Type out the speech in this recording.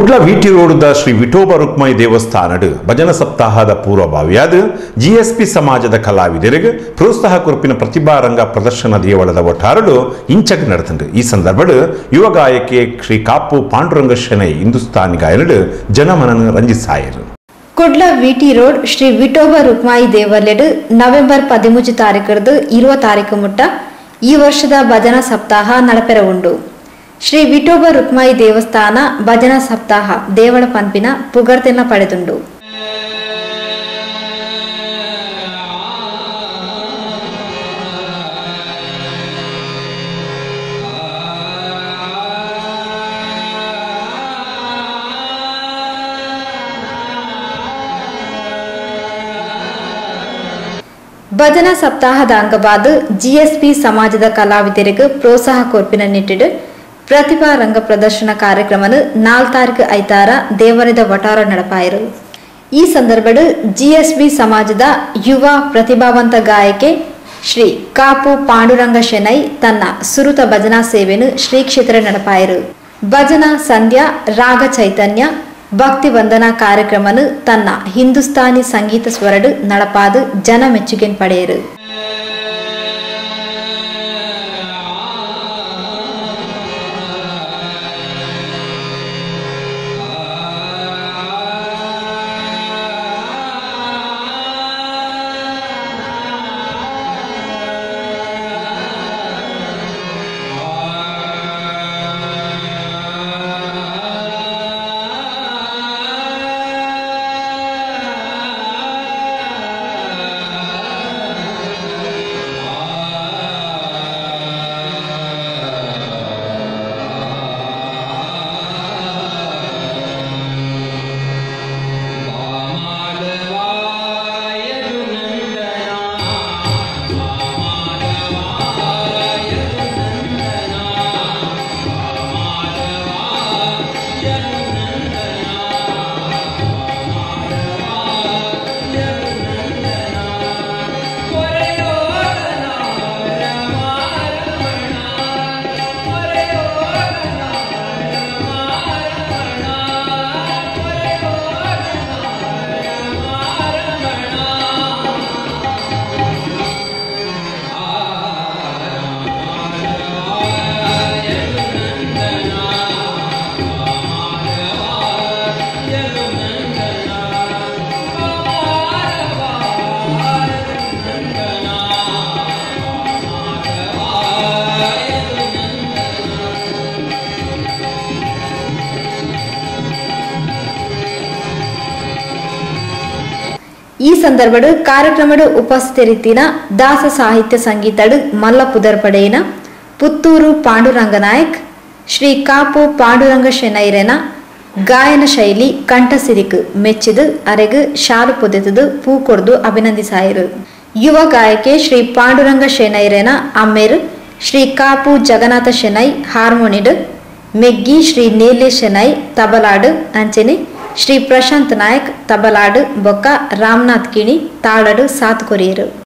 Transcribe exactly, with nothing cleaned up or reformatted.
Kudla VT ರೋಡ್ದ ಶ್ರೀ ವಿಠೋಬ ರುಕ್ಮಾಯಿ ದೇವಸ್ಥಾನಡ್ ಭಜನ ಸಪ್ತಾಹದ ಪೂರ್ವಭಾವಿಯಾದ ಜಿಎಸ್ಪಿ ಸಮಾಜದ ಕಲಾವಿದರಿಗೆ ಪ್ರೋತ್ಸಾಹ ಕೊರಪಿನ ಪ್ರತಿಭಾರಂಗ ಪ್ರದರ್ಶನ ದೇವಳದ ಒಟ್ಟಾರಡು ಇಂಚಕ್ ನಡೆತಂಡು. ಈ ಸಂದರ್ಭಡ್ ಯುವ ಗಾಯಕಿ ಶ್ರೀ ಕಾಪು ಪಾಂಡುರಂಗ ಶೆಣೈ ಹಿಂದೂಸ್ತಾನಿ ಗಾಯನಡ್ ಜನಮನನ ರಂಜಿಸಾಯರು. ಕುಡ್ಲ ವಿಟಿ ರೋಡ್ ಶ್ರೀ ವಿಠೋಬ ರುಕ್ಮಾಯಿ ದೇವಾಲಯಡ್ ನವೆಂಬರ್ ಪದಿಮೂಜು ತಾರೀಕರದು ಇರುವ ತಾರೀಕು ಮುಟ್ಟ ಈ ವರ್ಷದ ಭಜನಾ ಸಪ್ತಾಹ ನಡಪೆರ ಉಂಡು. ಶ್ರೀ ವಿಠೋಬ ರುಕ್ಮಾಯಿ ದೇವಸ್ಥಾನ ಭಜನಾ ಸಪ್ತಾಹ ದೇವಳ ಪಂಪಿನ ಪುಗರ್ತೆನ ಪಡೆದುಂಡು. ಭಜನಾ ಸಪ್ತಾಹದ ಅಂಗವಾದ ಜಿಎಸ್ಪಿ ಸಮಾಜದ ಕಲಾವಿದರಿಗೆ ಪ್ರೋತ್ಸಾಹ ಕೊರ್ಪಿನ ನಿಟ್ಟಿಡು ಪ್ರತಿಭಾ ರಂಗ ಪ್ರದರ್ಶನ ಕಾರ್ಯಕ್ರಮನು ನಾಲ್ ತಾರೀಕು ಐತಾರ ದೇವರದ ವಟಾರ ನಡಪಾಯರು. ಈ ಸಂದರ್ಭಡ್ ಜಿಎಸ್ಬಿ ಸಮಾಜದ ಯುವ ಪ್ರತಿಭಾವಂತ ಗಾಯಕಿ ಶ್ರೀ ಕಾಪು ಪಾಂಡುರಂಗ ಶೆಣೈ ತನ್ನ ಸುರುತ ಭಜನಾ ಸೇವೆನು ಶ್ರೀ ಕ್ಷೇತ್ರ ನಡಪಾಯರು. ಭಜನಾ ಸಂಧ್ಯಾ ರಾಗ ಚೈತನ್ಯ ಭಕ್ತಿ ವಂದನಾ ಕಾರ್ಯಕ್ರಮನು ತನ್ನ ಹಿಂದೂಸ್ತಾನಿ ಸಂಗೀತ ಸ್ವರಡು ನಡಪಾದು ಜನ ಮೆಚ್ಚುಗೆನ್ ಪಡೆಯರು. ಈ ಸಂದರ್ಭಡ್ ಕಾರ್ಯಕ್ರಮಡ್ ಉಪಸ್ಥಿತರಿತ್ತಿನ ದಾಸ ಸಾಹಿತ್ಯ ಸಂಗೀತಡ್ ಮಲ್ಲ ಪುದರ್ಪಡೆಯಿನ ಪುತ್ತೂರು ಪಾಂಡುರಂಗ ನಾಯಕ್ ಶ್ರೀ ಕಾಪು ಪಾಂಡುರಂಗ ಶೆಣೈರೆನ ಗಾಯನ ಶೈಲಿ ಕಂಠಸಿರಿಕ್ ಮೆಚ್ಚಿದು ಅರೆಗ್ ಶಾಲು ಪೊದೆತದು ಪೂ ಕೊಡ್ದು ಅಭಿನಂದಿಸಾಯರು. ಯುವ ಗಾಯಕಿ ಶ್ರೀ ಪಾಂಡುರಂಗ ಶೆಣೈರೆನ ಅಮ್ಮೇರು ಶ್ರೀ ಕಾಪು ಜಗನ್ನಾಥ ಶೆಣೈ ಹಾರ್ಮೋನಿಡ್ ಮೆಗ್ಗಿ ಶ್ರೀ ನೇಲೆ ಶೆಣೈ ತಬಲಾಡ್ ಅಂಚೆನೆ ಶ್ರೀ ಪ್ರಶಾಂತ್ ನಾಯಕ್ ತಬಲಾಡ್ ಬೊಕ್ಕ ರಾಮನಾಥ್ ಕಿಣಿ ತಾಳಡು ಸಾತ್ ಕೊರಿಯರು.